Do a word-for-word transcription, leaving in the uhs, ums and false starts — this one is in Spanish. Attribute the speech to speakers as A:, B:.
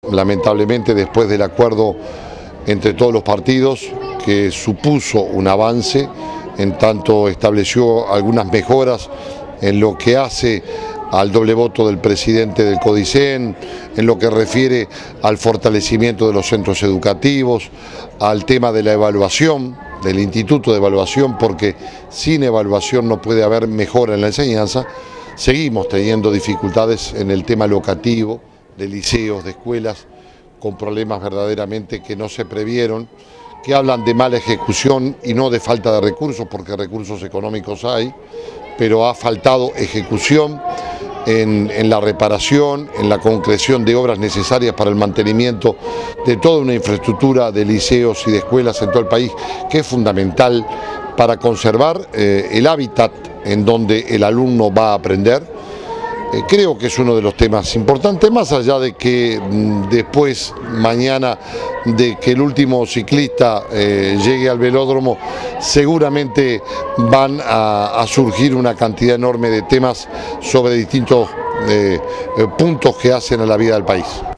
A: lamentablemente después del acuerdo entre todos los partidos, que supuso un avance, en tanto estableció algunas mejoras en lo que hace al doble voto del presidente del CODICEN, en lo que refiere al fortalecimiento de los centros educativos, al tema de la evaluación, del Instituto de Evaluación, porque sin evaluación no puede haber mejora en la enseñanza. Seguimos teniendo dificultades en el tema locativo, de liceos, de escuelas, con problemas verdaderamente que no se previeron, que hablan de mala ejecución y no de falta de recursos, porque recursos económicos hay, pero ha faltado ejecución en, en la reparación, en la concreción de obras necesarias para el mantenimiento de toda una infraestructura de liceos y de escuelas en todo el país, que es fundamental para conservar eh, el hábitat en donde el alumno va a aprender. Eh, creo que es uno de los temas importantes, más allá de que mmm, después, mañana, de que el último ciclista eh, llegue al velódromo, seguramente van a, a surgir una cantidad enorme de temas sobre distintos eh, eh, puntos que hacen a la vida del país.